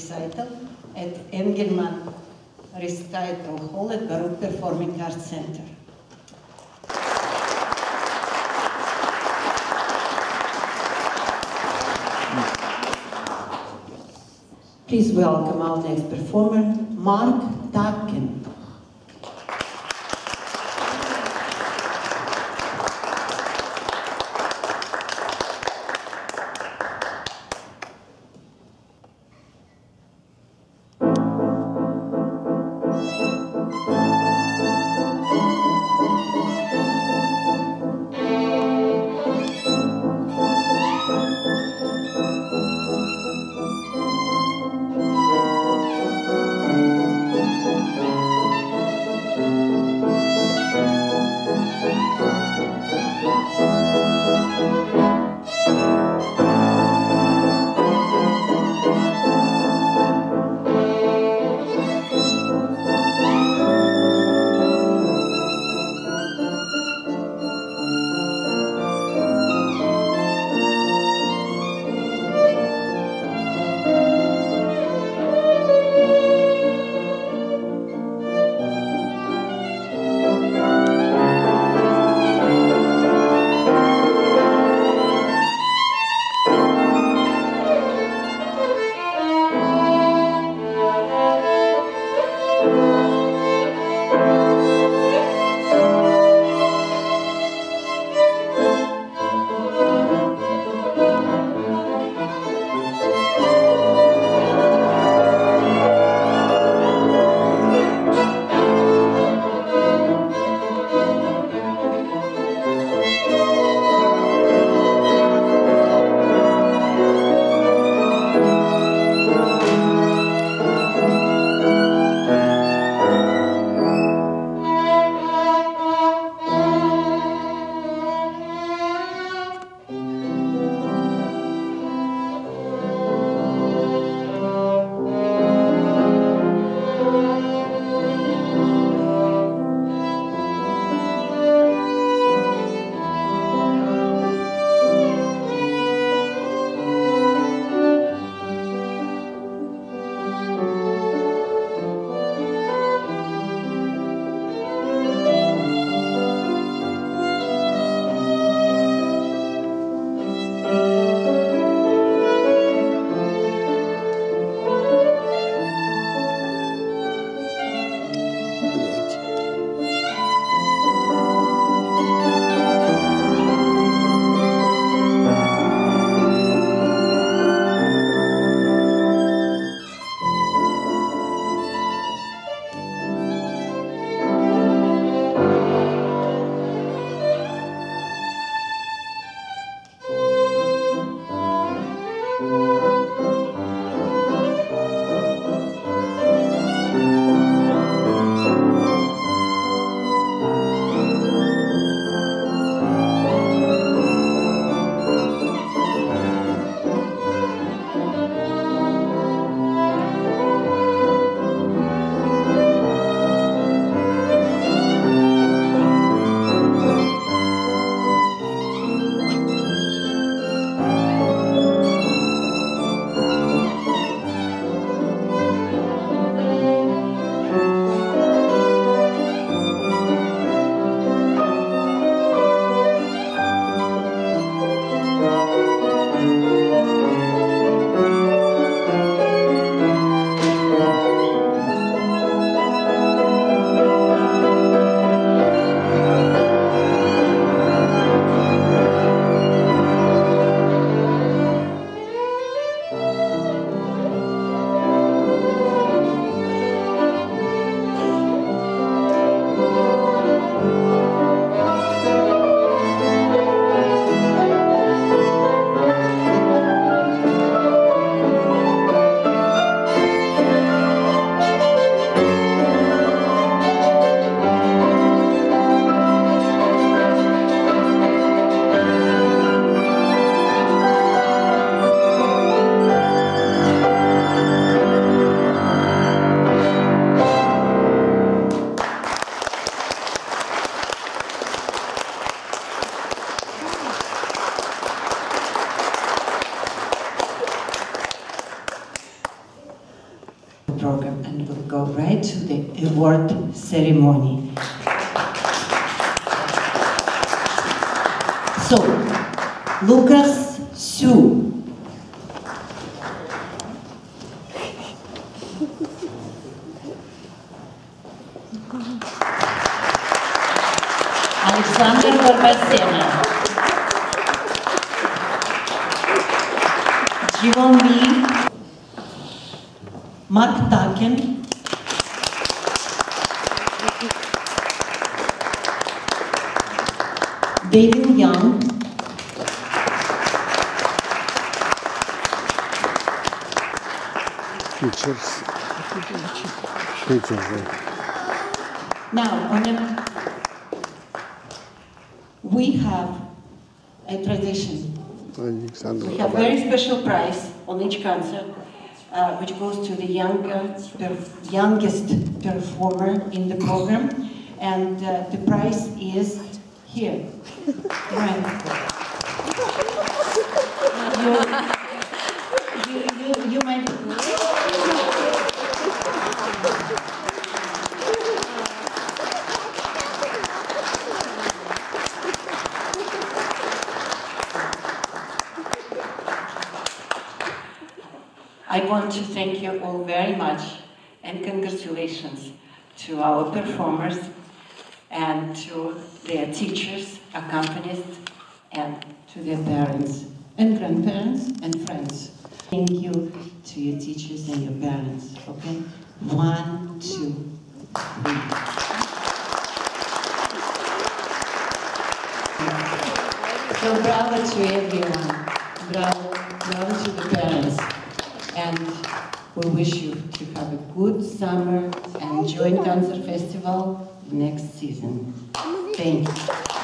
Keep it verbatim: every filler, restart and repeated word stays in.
recital at Engelman Recital Hall at Baruch Performing Arts Center. Please welcome our next performer, Mark Takken. Thank you. award ceremony. So, Lucas Sue. Alexander Gorbasena. Jivon Lee. Mark Takken. David Young. Teachers. Teachers. Now, on a, we have a tradition. We have a very special prize on each concert, uh, which goes to the younger, per, youngest performer in the program, and uh, the prize is here. Right. You, you, you, you might. I want to thank you all very much and congratulations to our performers and to their teachers, accompanists, and to their parents and grandparents and friends. Thank you to your teachers and your parents, okay? One, two, three. So bravo to everyone. Bravo, bravo to the parents. And we wish you to have a good summer and join Concert Festival next season. Thank you.